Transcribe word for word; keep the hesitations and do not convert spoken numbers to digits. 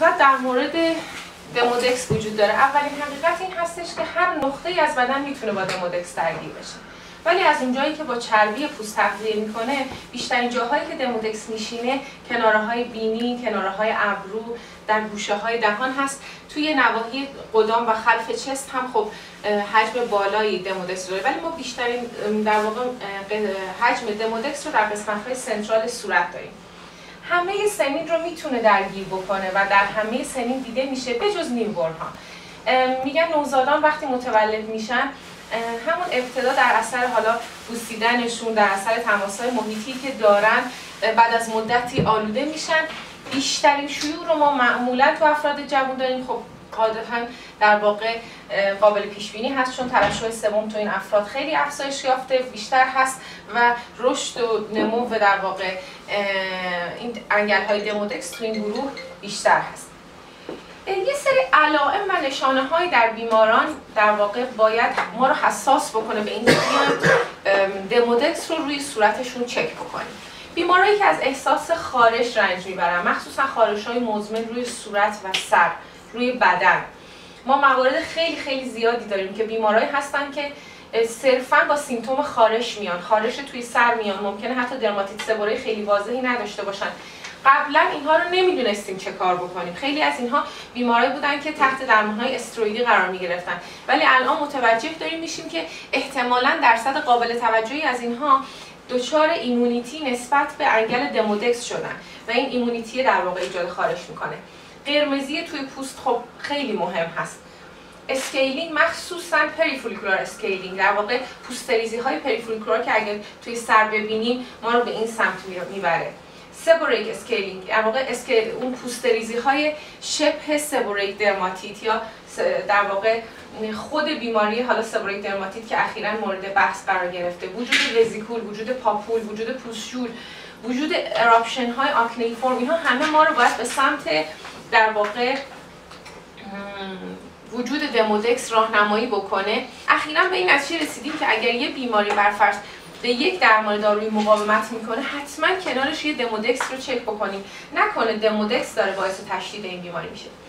حقیقت در مورد دمودکس وجود داره. اولین حقیقت این هستش که هر نقطه‌ای از بدن میتونه با دمودکس درگیر بشه، ولی از اونجایی که با چربی پوست تغذیه میکنه، بیشترین جاهایی که دمودکس میشینه کناره‌های بینی، کناره‌های ابرو، در گوشه‌های دهان هست. توی نواحی قدام و خلف چست هم خب حجم بالایی دمودکس داره، ولی ما بیشترین در واقع حجم دمودکس رو در قسمت‌های سنترال صورت داریم. همه سنین رو میتونه درگیر بکنه و در همه سنین دیده میشه به جز نیوبورن ها. میگن نوزادان وقتی متولد میشن همون ابتدا در اثر حالا بوسیدنشون، در اثر تماس‌های محیطی که دارن، بعد از مدتی آلوده میشن. بیشترین شیوع رو ما معمولا تو افراد جوان داریم. خب قاعدتاً در واقع قابل پیش بینی هست، چون ترشح سوم تو این افراد خیلی افزایش یافته بیشتر هست و رشد و نمو و در واقع این انگل‌های دمودکس تو این گروه بیشتر هست. یه سری علائم و نشانه‌های در بیماران در واقع باید ما رو حساس بکنه به این که دمودکس رو روی صورتشون چک بکنیم. بیمارایی که از احساس خارش رنج میبرن، مخصوصا خارش‌های مزمن روی صورت و سر، روی بدن. ما موارد خیلی خیلی زیادی داریم که بیمارایی هستن که صرفاً با سیمتوم خارش میان، خارش توی سر میان، ممکنه حتی درماتیت سبوره خیلی واضحی نداشته باشن. قبلا اینها رو نمیدونستیم چه کار بکنیم. خیلی از اینها بیمارایی بودن که تحت درمان‌های استروئیدی قرار میگرفتن، ولی الان متوجه داریم میشیم که احتمالاً درصد قابل توجهی از اینها دچار ایمونیتی نسبت به انگل دمودکس شدن و این ایمونیتی در واقع ایجاد خارش میکنه. قرمزی توی پوست خب خیلی مهم هست. اسکیلینگ، مخصوصا پریفولیکولار اسکیلینگ، در واقع پوستریزی های پریفولیکولار که اگر توی سر ببینیم ما رو به این سمت میبره. سبوریک اسکیلینگ، در واقع اسکیل اون پوستریزی های شبه سبوریک درماتیت یا در واقع خود بیماری حالا سبوریک درماتیت که اخیراً مورد بحث قرار گرفته، وجود وزیکول، وجود پاپول، وجود پوستشور، وجود اراپشن های آکنیفورم، اینها همه ما رو باید به سمت در واقع وجود دمودکس راهنمایی بکنه. اخیراً به این نتیجه رسیدیم که اگر یه بیماری برفرض به یک درمان دارویی مقاومت میکنه، حتما کنارش یه دمودکس رو چک بکنیم، نکنه دمودکس داره باعث تشدید این بیماری میشه.